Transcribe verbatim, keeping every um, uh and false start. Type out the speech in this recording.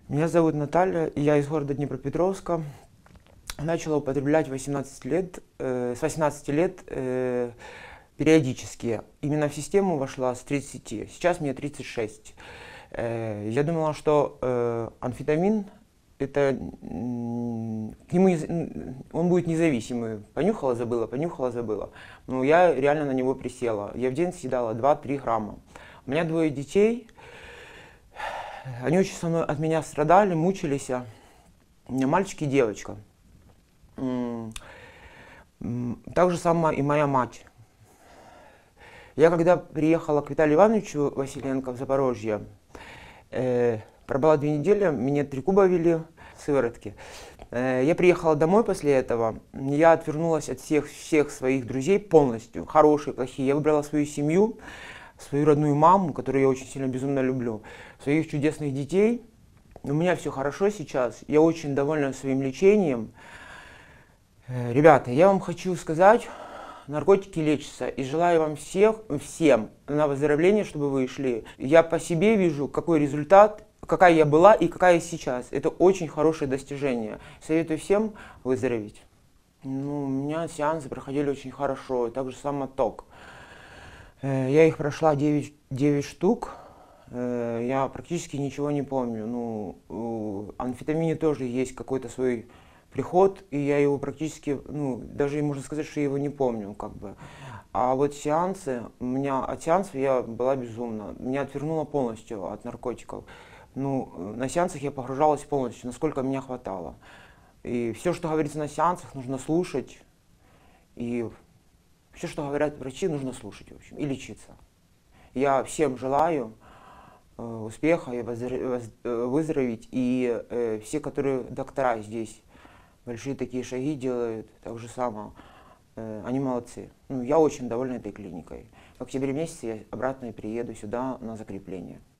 Меня зовут Наталья, и я из города Днепропетровска. Начала употреблять восемнадцать лет, э, с восемнадцати лет э, периодически. Именно в систему вошла с тридцати. Сейчас мне тридцать шесть. Э, я думала, что э, амфетамин это м, к нему не- он будет независимый. Понюхала, забыла, понюхала, забыла. Но я реально на него присела. Я в день съедала два-три грамма. У меня двое детей. Они очень со мной от меня страдали, мучились. У меня мальчик и девочка. М, м, Так же самое и моя мать. Я когда приехала к Виталию Ивановичу Василенко в Запорожье, э, пробыла две недели, мне три куба ввели, сыворотки. Э, я приехала домой после этого, я отвернулась от всех, всех своих друзей полностью, хорошие, плохие. Я выбрала свою семью, свою родную маму, которую я очень сильно, безумно люблю, своих чудесных детей. У меня все хорошо сейчас, я очень довольна своим лечением. Э, Ребята, я вам хочу сказать, наркотики лечатся, и желаю вам всех, всем на выздоровление, чтобы вы шли. Я по себе вижу, какой результат, какая я была и какая я сейчас. Это очень хорошее достижение. Советую всем выздороветь. Ну, у меня сеансы проходили очень хорошо, так же сам ток. Э, Я их прошла девять, девять штук. Э, Я практически ничего не помню. Ну, у амфетамине тоже есть какой-то свой приход, и я его практически, ну, даже можно сказать, что я его не помню, как бы. А вот сеансы, у меня от сеансов я была безумна. Меня отвернуло полностью от наркотиков. Ну, на сеансах я погружалась полностью, насколько меня хватало. И все, что говорится на сеансах, нужно слушать. И все, что говорят врачи, нужно слушать, в общем, и лечиться. Я всем желаю э, успеха и воздор- воз- э, выздороветь. И э, все, которые доктора здесь большие такие шаги делают, так же само, э, они молодцы. Ну, я очень довольна этой клиникой. В октябре месяце я обратно приеду сюда на закрепление.